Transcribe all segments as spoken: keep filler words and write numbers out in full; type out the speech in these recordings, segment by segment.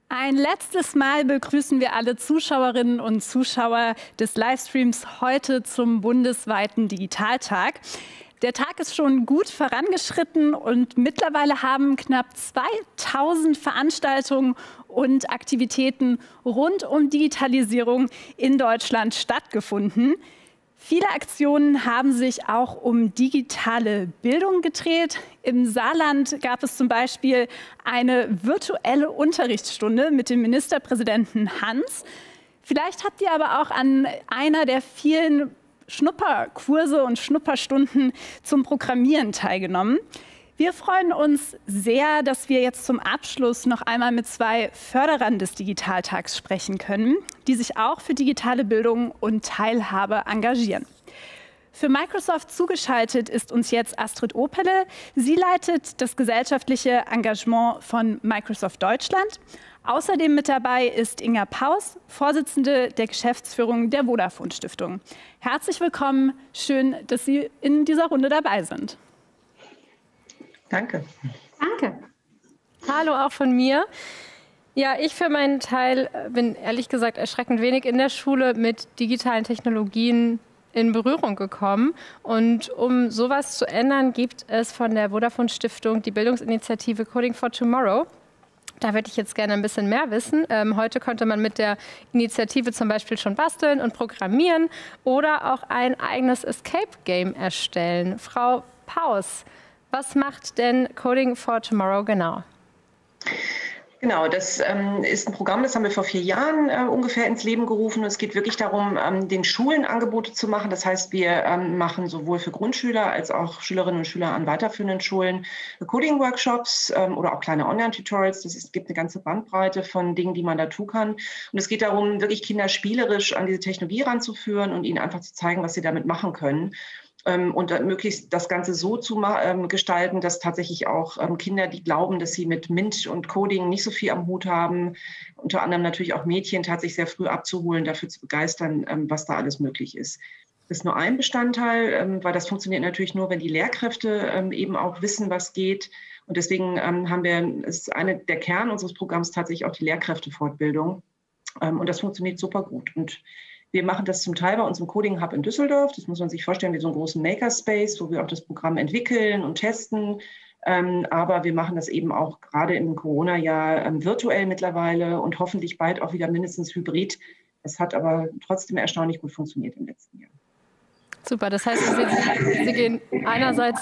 Ein letztes Mal begrüßen wir alle Zuschauerinnen und Zuschauer des Livestreams heute zum bundesweiten Digitaltag. Der Tag ist schon gut vorangeschritten und mittlerweile haben knapp zweitausend Veranstaltungen und Aktivitäten rund um Digitalisierung in Deutschland stattgefunden. Viele Aktionen haben sich auch um digitale Bildung gedreht. Im Saarland gab es zum Beispiel eine virtuelle Unterrichtsstunde mit dem Ministerpräsidenten Hans. Vielleicht habt ihr aber auch an einer der vielen Schnupperkurse und Schnupperstunden zum Programmieren teilgenommen. Wir freuen uns sehr, dass wir jetzt zum Abschluss noch einmal mit zwei Förderern des Digitaltags sprechen können, die sich auch für digitale Bildung und Teilhabe engagieren. Für Microsoft zugeschaltet ist uns jetzt Astrid Opelle. Sie leitet das gesellschaftliche Engagement von Microsoft Deutschland. Außerdem mit dabei ist Inga Paus, Vorsitzende der Geschäftsführung der Vodafone Stiftung. Herzlich willkommen, schön, dass Sie in dieser Runde dabei sind. Danke. Danke. Hallo auch von mir. Ja, ich für meinen Teil bin ehrlich gesagt erschreckend wenig in der Schule mit digitalen Technologien in Berührung gekommen. Und um sowas zu ändern, gibt es von der Vodafone Stiftung die Bildungsinitiative Coding for Tomorrow. Da würde ich jetzt gerne ein bisschen mehr wissen. Ähm, heute konnte man mit der Initiative zum Beispiel schon basteln und programmieren oder auch ein eigenes Escape-Game erstellen. Frau Paus, was macht denn Coding for Tomorrow genau? Genau, das ähm, ist ein Programm, das haben wir vor vier Jahren äh, ungefähr ins Leben gerufen. Es geht wirklich darum, ähm, den Schulen Angebote zu machen. Das heißt, wir ähm, machen sowohl für Grundschüler als auch Schülerinnen und Schüler an weiterführenden Schulen Coding-Workshops ähm, oder auch kleine Online-Tutorials. Das ist, gibt eine ganze Bandbreite von Dingen, die man da tun kann. Und es geht darum, wirklich Kinder spielerisch an diese Technologie ranzuführen und ihnen einfach zu zeigen, was sie damit machen können. Und möglichst das Ganze so zu gestalten, dass tatsächlich auch Kinder, die glauben, dass sie mit MINT und Coding nicht so viel am Hut haben, unter anderem natürlich auch Mädchen, tatsächlich sehr früh abzuholen, dafür zu begeistern, was da alles möglich ist. Das ist nur ein Bestandteil, weil das funktioniert natürlich nur, wenn die Lehrkräfte eben auch wissen, was geht. Und deswegen haben wir, ist eine der Kern unseres Programms tatsächlich auch die Lehrkräftefortbildung. Und das funktioniert super gut. Und wir machen das zum Teil bei unserem Coding Hub in Düsseldorf. Das muss man sich vorstellen wie so einen großen Makerspace, wo wir auch das Programm entwickeln und testen. Ähm, aber wir machen das eben auch gerade im Corona-Jahr ähm, virtuell mittlerweile und hoffentlich bald auch wieder mindestens hybrid. Das hat aber trotzdem erstaunlich gut funktioniert im letzten Jahr. Super, das heißt, Sie, Sie gehen einerseits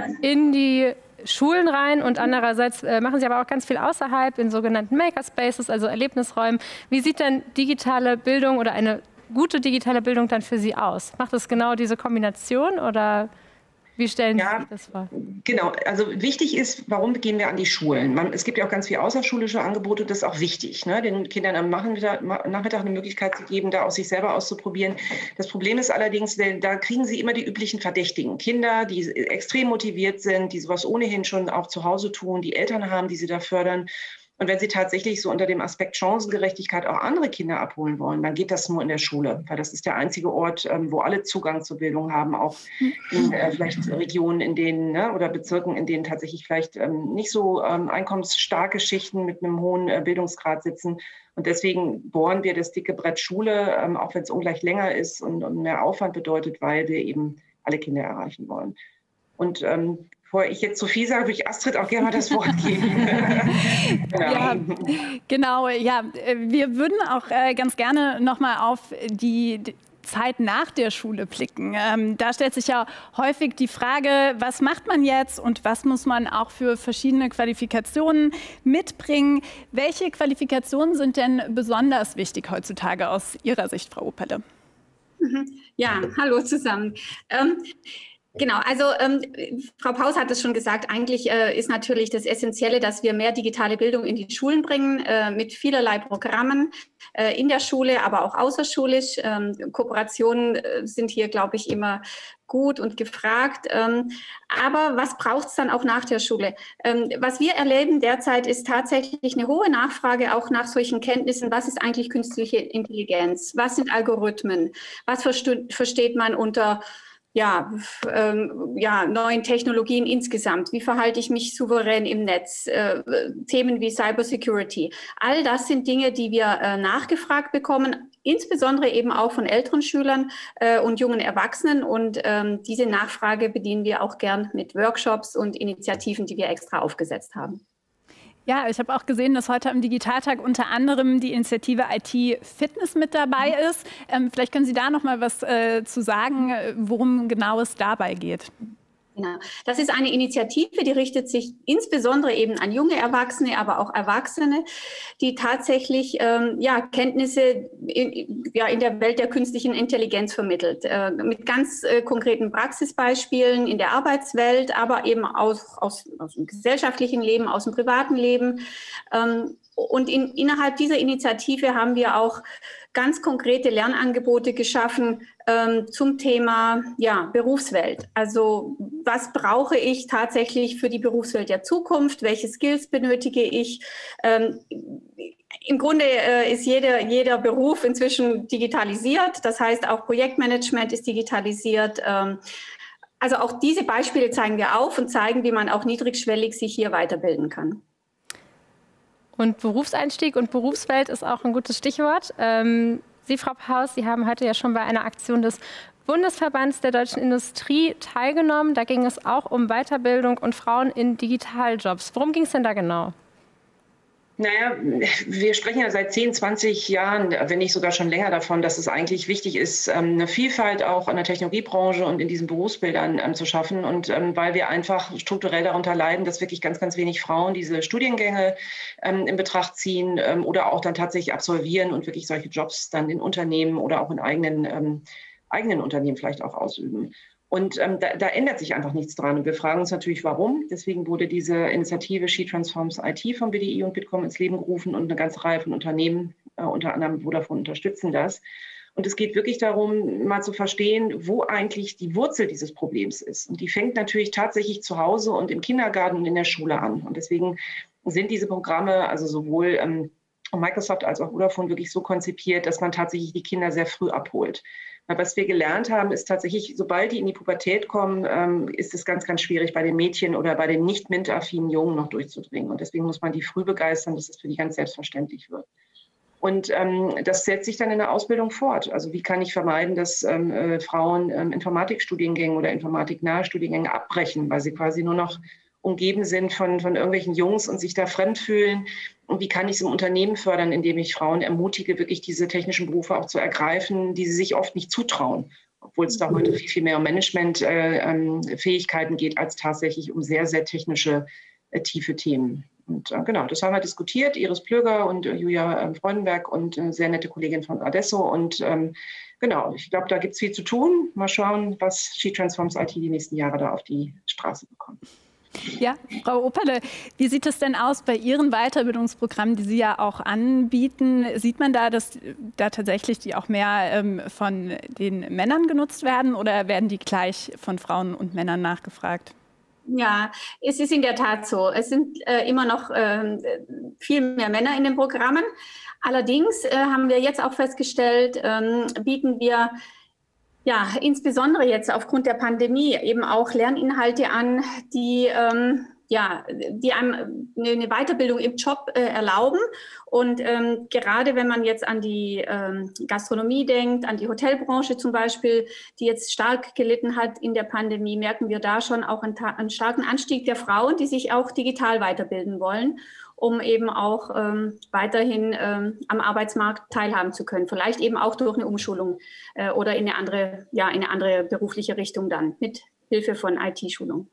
in die Schulen rein und andererseits äh, machen Sie aber auch ganz viel außerhalb in sogenannten Makerspaces, also Erlebnisräumen. Wie sieht denn digitale Bildung oder eine gute digitale Bildung dann für Sie aus? Macht es genau diese Kombination oder wie stellen Sie ja, sich das vor? Genau, also wichtig ist, warum gehen wir an die Schulen? Man, es gibt ja auch ganz viele außerschulische Angebote, das ist auch wichtig, ne? Den Kindern am Nachmittag, Nachmittag eine Möglichkeit zu geben, da auch sich selber auszuprobieren. Das Problem ist allerdings, da kriegen sie immer die üblichen Verdächtigen. Kinder, die extrem motiviert sind, die sowas ohnehin schon auch zu Hause tun, die Eltern haben, die sie da fördern. Und wenn Sie tatsächlich so unter dem Aspekt Chancengerechtigkeit auch andere Kinder abholen wollen, dann geht das nur in der Schule, weil das ist der einzige Ort, wo alle Zugang zur Bildung haben, auch in äh, vielleicht Regionen, in denen ne, oder Bezirken, in denen tatsächlich vielleicht ähm, nicht so ähm, einkommensstarke Schichten mit einem hohen äh, Bildungsgrad sitzen. Und deswegen bohren wir das dicke Brett Schule, ähm, auch wenn es ungleich länger ist und, und mehr Aufwand bedeutet, weil wir eben alle Kinder erreichen wollen. Und ähm, bevor ich jetzt zu viel sage, würde ich Astrid auch gerne mal das Wort geben. Genau. Ja, genau, ja. Wir würden auch äh, ganz gerne noch mal auf die Zeit nach der Schule blicken. Ähm, da stellt sich ja häufig die Frage, was macht man jetzt und was muss man auch für verschiedene Qualifikationen mitbringen? Welche Qualifikationen sind denn besonders wichtig heutzutage aus Ihrer Sicht, Frau Opelle? Ja, hallo zusammen. Ähm, Genau, also ähm, Frau Paus hat es schon gesagt, eigentlich äh, ist natürlich das Essentielle, dass wir mehr digitale Bildung in die Schulen bringen, äh, mit vielerlei Programmen äh, in der Schule, aber auch außerschulisch. Ähm, Kooperationen äh, sind hier, glaube ich, immer gut und gefragt. Ähm, aber was braucht es dann auch nach der Schule? Ähm, was wir erleben derzeit ist tatsächlich eine hohe Nachfrage auch nach solchen Kenntnissen. Was ist eigentlich künstliche Intelligenz? Was sind Algorithmen? Was versteht man unter ja, ähm, ja, neuen Technologien insgesamt. Wie verhalte ich mich souverän im Netz? Äh, Themen wie Cybersecurity. All das sind Dinge, die wir äh, nachgefragt bekommen, insbesondere eben auch von älteren Schülern äh, und jungen Erwachsenen. Und ähm, diese Nachfrage bedienen wir auch gern mit Workshops und Initiativen, die wir extra aufgesetzt haben. Ja, ich habe auch gesehen, dass heute am Digitaltag unter anderem die Initiative I T Fitness mit dabei ist. Ähm, vielleicht können Sie da noch mal was äh, zu sagen, worum genau es dabei geht. Genau. Das ist eine Initiative, die richtet sich insbesondere eben an junge Erwachsene, aber auch Erwachsene, die tatsächlich ähm, ja, Kenntnisse in, ja, in der Welt der künstlichen Intelligenz vermittelt. Äh, mit ganz äh, konkreten Praxisbeispielen in der Arbeitswelt, aber eben aus, aus, aus dem gesellschaftlichen Leben, aus dem privaten Leben. Ähm, und in, innerhalb dieser Initiative haben wir auch ganz konkrete Lernangebote geschaffen ähm, zum Thema ja, Berufswelt. Also was brauche ich tatsächlich für die Berufswelt der Zukunft? Welche Skills benötige ich? Ähm, Im Grunde äh, ist jeder, jeder Beruf inzwischen digitalisiert. Das heißt, auch Projektmanagement ist digitalisiert. Ähm, also auch diese Beispiele zeigen wir auf und zeigen, wie man auch niedrigschwellig sich hier weiterbilden kann. Und Berufseinstieg und Berufswelt ist auch ein gutes Stichwort. Ähm, Sie, Frau Paus, Sie haben heute ja schon bei einer Aktion des Bundesverbands der deutschen Industrie teilgenommen. Da ging es auch um Weiterbildung und Frauen in Digitaljobs. Worum ging es denn da genau? Naja, wir sprechen ja seit zehn, zwanzig Jahren, wenn nicht sogar schon länger davon, dass es eigentlich wichtig ist, eine Vielfalt auch in der Technologiebranche und in diesen Berufsbildern zu schaffen. Und weil wir einfach strukturell darunter leiden, dass wirklich ganz, ganz wenig Frauen diese Studiengänge in Betracht ziehen oder auch dann tatsächlich absolvieren und wirklich solche Jobs dann in Unternehmen oder auch in eigenen, eigenen Unternehmen vielleicht auch ausüben. Und ähm, da, da ändert sich einfach nichts dran. Und wir fragen uns natürlich, warum. Deswegen wurde diese Initiative She Transforms I T von B D I und Bitkom ins Leben gerufen und eine ganze Reihe von Unternehmen, äh, unter anderem Vodafone, unterstützen das. Und es geht wirklich darum, mal zu verstehen, wo eigentlich die Wurzel dieses Problems ist. Und die fängt natürlich tatsächlich zu Hause und im Kindergarten und in der Schule an. Und deswegen sind diese Programme, also sowohl ähm, Microsoft als auch Vodafone, wirklich so konzipiert, dass man tatsächlich die Kinder sehr früh abholt. Was wir gelernt haben, ist tatsächlich, sobald die in die Pubertät kommen, ähm, ist es ganz, ganz schwierig, bei den Mädchen oder bei den nicht MINT-affinen Jungen noch durchzudringen. Und deswegen muss man die früh begeistern, dass es für die ganz selbstverständlich wird. Und ähm, das setzt sich dann in der Ausbildung fort. Also wie kann ich vermeiden, dass ähm, äh, Frauen ähm, Informatikstudiengänge oder informatiknahe Studiengänge abbrechen, weil sie quasi nur noch umgeben sind von, von irgendwelchen Jungs und sich da fremd fühlen. Und wie kann ich es im Unternehmen fördern, indem ich Frauen ermutige, wirklich diese technischen Berufe auch zu ergreifen, die sie sich oft nicht zutrauen, obwohl es da heute viel, viel mehr um Managementfähigkeiten äh, geht, als tatsächlich um sehr, sehr technische, äh, tiefe Themen. Und äh, genau, das haben wir diskutiert, Iris Plöger und äh, Julia äh, Freudenberg und äh, sehr nette Kollegin von Adesso. Und ähm, genau, ich glaube, da gibt es viel zu tun. Mal schauen, was She Transforms I T die nächsten Jahre da auf die Straße bekommt. Ja, Frau Operle, wie sieht es denn aus bei Ihren Weiterbildungsprogrammen, die Sie ja auch anbieten? Sieht man da, dass da tatsächlich die auch mehr ähm, von den Männern genutzt werden oder werden die gleich von Frauen und Männern nachgefragt? Ja, es ist in der Tat so. Es sind äh, immer noch äh, viel mehr Männer in den Programmen. Allerdings äh, haben wir jetzt auch festgestellt, ähm, bieten wir ja, insbesondere jetzt aufgrund der Pandemie eben auch Lerninhalte an, die, ähm, ja, die einem eine Weiterbildung im Job äh, erlauben. Und ähm, gerade wenn man jetzt an die ähm, Gastronomie denkt, an die Hotelbranche zum Beispiel, die jetzt stark gelitten hat in der Pandemie, merken wir da schon auch einen, einen starken Anstieg der Frauen, die sich auch digital weiterbilden wollen, um eben auch ähm, weiterhin ähm, am Arbeitsmarkt teilhaben zu können. Vielleicht eben auch durch eine Umschulung äh, oder in eine andere, ja, in eine andere berufliche Richtung dann, mit Hilfe von I T-Schulung.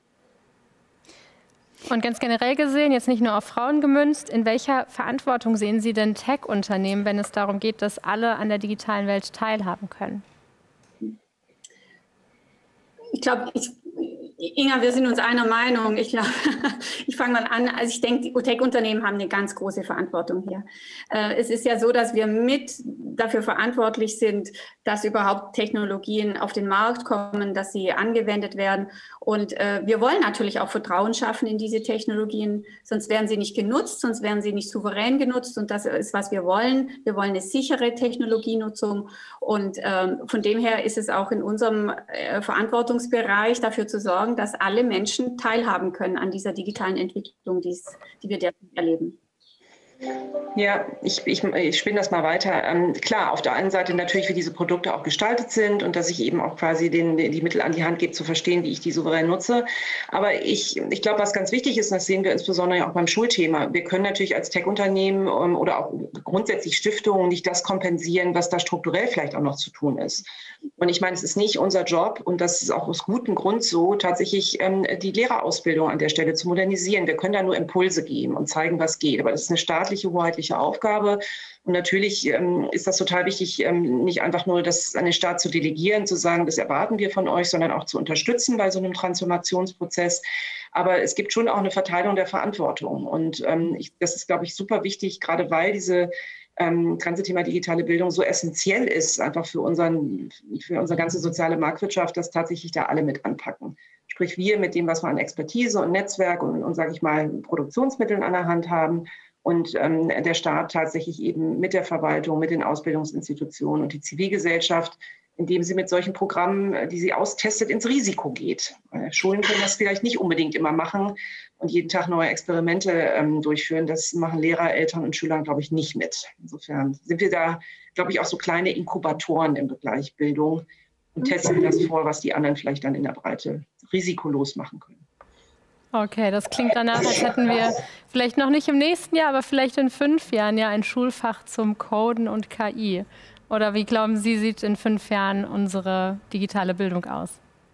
Und ganz generell gesehen, jetzt nicht nur auf Frauen gemünzt, in welcher Verantwortung sehen Sie denn Tech-Unternehmen, wenn es darum geht, dass alle an der digitalen Welt teilhaben können? Ich glaube, ich Inga, wir sind uns einer Meinung. Ich glaube, ich fange mal an. Also ich denke, die Tech-Unternehmen haben eine ganz große Verantwortung hier. Äh, es ist ja so, dass wir mit dafür verantwortlich sind, dass überhaupt Technologien auf den Markt kommen, dass sie angewendet werden. Und äh, wir wollen natürlich auch Vertrauen schaffen in diese Technologien, sonst werden sie nicht genutzt, sonst werden sie nicht souverän genutzt. Und das ist, was wir wollen. Wir wollen eine sichere Technologienutzung. Und äh, von dem her ist es auch in unserem äh, Verantwortungsbereich, dafür zu sorgen, dass alle Menschen teilhaben können an dieser digitalen Entwicklung, die's, die wir derzeit erleben. Ja, ich, ich, ich spinne das mal weiter. Ähm, klar, auf der einen Seite natürlich, wie diese Produkte auch gestaltet sind und dass ich eben auch quasi den, die Mittel an die Hand gebe, zu verstehen, wie ich die souverän nutze. Aber ich, ich glaube, was ganz wichtig ist, und das sehen wir insbesondere auch beim Schulthema, wir können natürlich als Tech-Unternehmen ähm, oder auch grundsätzlich Stiftungen nicht das kompensieren, was da strukturell vielleicht auch noch zu tun ist. Und ich meine, es ist nicht unser Job, und das ist auch aus gutem Grund so, tatsächlich ähm, die Lehrerausbildung an der Stelle zu modernisieren. Wir können da nur Impulse geben und zeigen, was geht. Aber das ist eine staatliche, hoheitliche Aufgabe. Und natürlich ähm, ist das total wichtig, ähm, nicht einfach nur das an den Staat zu delegieren, zu sagen, das erwarten wir von euch, sondern auch zu unterstützen bei so einem Transformationsprozess. Aber es gibt schon auch eine Verteilung der Verantwortung. Und ähm, ich, das ist, glaube ich, super wichtig, gerade weil diese Ähm, ganze Thema digitale Bildung so essentiell ist, einfach für, unseren, für unsere ganze soziale Marktwirtschaft, dass tatsächlich da alle mit anpacken. Sprich, wir mit dem, was wir an Expertise und Netzwerk und, und sage ich mal, Produktionsmitteln an der Hand haben, und ähm, der Staat tatsächlich eben mit der Verwaltung, mit den Ausbildungsinstitutionen und die Zivilgesellschaft, indem sie mit solchen Programmen, die sie austestet, ins Risiko geht. Schulen können das vielleicht nicht unbedingt immer machen und jeden Tag neue Experimente ähm, durchführen. Das machen Lehrer, Eltern und Schüler, glaube ich, nicht mit. Insofern sind wir da, glaube ich, auch so kleine Inkubatoren im Bereich Bildung und testen das vor, was die anderen vielleicht dann in der Breite risikolos machen können. Okay, das klingt danach, als hätten wir vielleicht noch nicht im nächsten Jahr, aber vielleicht in fünf Jahren ja ein Schulfach zum Coden und K I. Oder wie glauben Sie, sieht in fünf Jahren unsere digitale Bildung aus?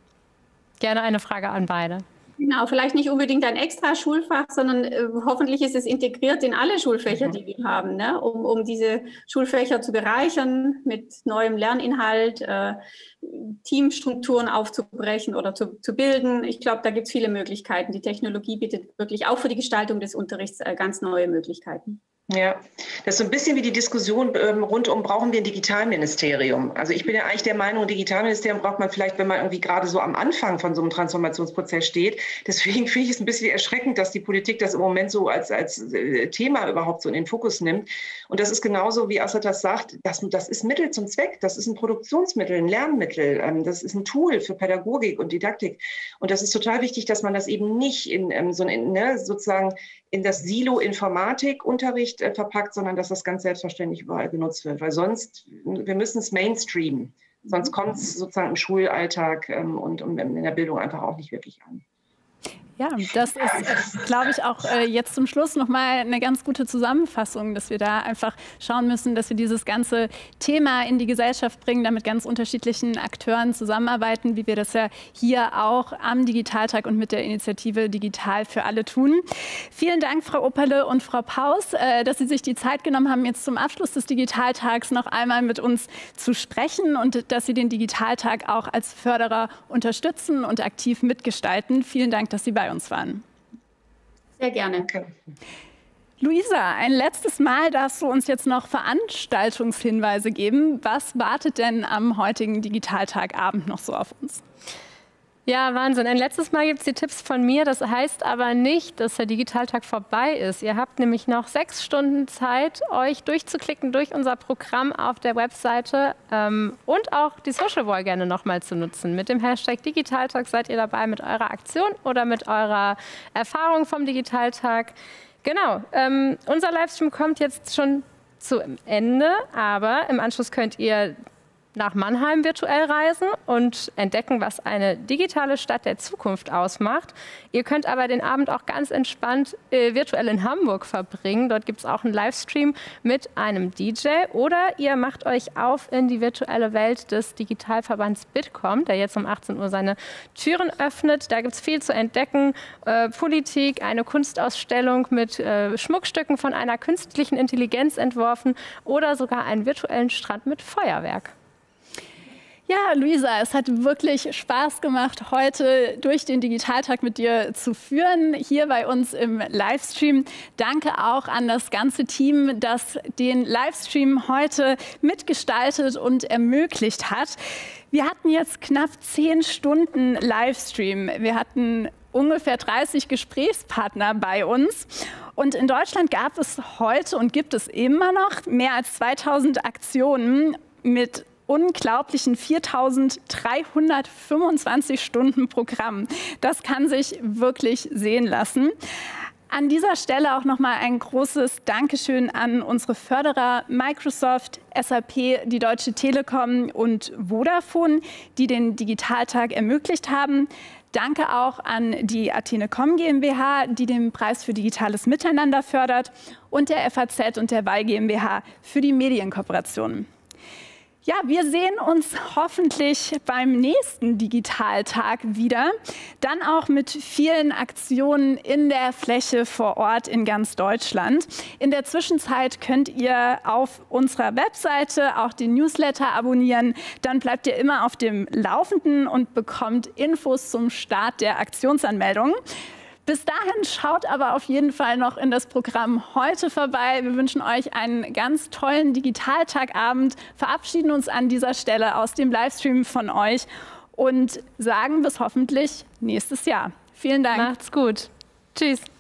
Gerne eine Frage an beide. Genau, vielleicht nicht unbedingt ein extra Schulfach, sondern äh, hoffentlich ist es integriert in alle Schulfächer, die wir haben, ne? um, um diese Schulfächer zu bereichern mit neuem Lerninhalt, äh, Teamstrukturen aufzubrechen oder zu, zu bilden. Ich glaube, da gibt es viele Möglichkeiten. Die Technologie bietet wirklich auch für die Gestaltung des Unterrichts äh, ganz neue Möglichkeiten. Ja, das ist so ein bisschen wie die Diskussion ähm, rund um, brauchen wir ein Digitalministerium? Also ich bin ja eigentlich der Meinung, ein Digitalministerium braucht man vielleicht, wenn man irgendwie gerade so am Anfang von so einem Transformationsprozess steht. Deswegen finde ich es ein bisschen erschreckend, dass die Politik das im Moment so als, als äh, Thema überhaupt so in den Fokus nimmt. Und das ist genauso, wie Assad das sagt, das, das ist Mittel zum Zweck. Das ist ein Produktionsmittel, ein Lernmittel. Ähm, das ist ein Tool für Pädagogik und Didaktik. Und das ist total wichtig, dass man das eben nicht in ähm, so ein, ne, sozusagen in das Silo Informatikunterricht äh, verpackt, sondern dass das ganz selbstverständlich überall genutzt wird. Weil sonst, wir müssen es mainstreamen. Sonst kommt es sozusagen im Schulalltag ähm, und, und in der Bildung einfach auch nicht wirklich an. Ja, das ist, glaube ich, auch äh, jetzt zum Schluss nochmal eine ganz gute Zusammenfassung, dass wir da einfach schauen müssen, dass wir dieses ganze Thema in die Gesellschaft bringen, da mit ganz unterschiedlichen Akteuren zusammenarbeiten, wie wir das ja hier auch am Digitaltag und mit der Initiative Digital für alle tun. Vielen Dank, Frau Opperle und Frau Paus, äh, dass Sie sich die Zeit genommen haben, jetzt zum Abschluss des Digitaltags noch einmal mit uns zu sprechen und dass Sie den Digitaltag auch als Förderer unterstützen und aktiv mitgestalten. Vielen Dank, dass Sie bei uns waren. Sehr gerne. Luisa, ein letztes Mal darfst du uns jetzt noch Veranstaltungshinweise geben. Was wartet denn am heutigen Digitaltagabend noch so auf uns? Ja, Wahnsinn. Ein letztes Mal gibt es die Tipps von mir. Das heißt aber nicht, dass der Digitaltag vorbei ist. Ihr habt nämlich noch sechs Stunden Zeit, euch durchzuklicken durch unser Programm auf der Webseite ähm, und auch die Social Wall gerne nochmal zu nutzen. Mit dem Hashtag Digitaltag seid ihr dabei mit eurer Aktion oder mit eurer Erfahrung vom Digitaltag. Genau, ähm, unser Livestream kommt jetzt schon zu Ende, aber im Anschluss könnt ihr nach Mannheim virtuell reisen und entdecken, was eine digitale Stadt der Zukunft ausmacht. Ihr könnt aber den Abend auch ganz entspannt äh, virtuell in Hamburg verbringen. Dort gibt es auch einen Livestream mit einem D J. Oder ihr macht euch auf in die virtuelle Welt des Digitalverbands Bitkom, der jetzt um achtzehn Uhr seine Türen öffnet. Da gibt es viel zu entdecken. Äh, Politik, eine Kunstausstellung mit äh, Schmuckstücken von einer künstlichen Intelligenz entworfen oder sogar einen virtuellen Strand mit Feuerwerk. Ja, Luisa, es hat wirklich Spaß gemacht, heute durch den Digitaltag mit dir zu führen, hier bei uns im Livestream. Danke auch an das ganze Team, das den Livestream heute mitgestaltet und ermöglicht hat. Wir hatten jetzt knapp zehn Stunden Livestream. Wir hatten ungefähr dreißig Gesprächspartner bei uns. Und in Deutschland gab es heute und gibt es immer noch mehr als zweitausend Aktionen mit unglaublichen viertausenddreihundertfünfundzwanzig Stunden Programm. Das kann sich wirklich sehen lassen. An dieser Stelle auch noch mal ein großes Dankeschön an unsere Förderer Microsoft, S A P, die Deutsche Telekom und Vodafone, die den Digitaltag ermöglicht haben. Danke auch an die Athenecom GmbH, die den Preis für digitales Miteinander fördert, und der F A Z und der W A I GmbH für die Medienkooperation. Ja, wir sehen uns hoffentlich beim nächsten Digitaltag wieder. Dann auch mit vielen Aktionen in der Fläche vor Ort in ganz Deutschland. In der Zwischenzeit könnt ihr auf unserer Webseite auch den Newsletter abonnieren. Dann bleibt ihr immer auf dem Laufenden und bekommt Infos zum Start der Aktionsanmeldung. Bis dahin schaut aber auf jeden Fall noch in das Programm heute vorbei. Wir wünschen euch einen ganz tollen Digitaltagabend, verabschieden uns an dieser Stelle aus dem Livestream von euch und sagen bis hoffentlich nächstes Jahr. Vielen Dank. Macht's gut. Tschüss.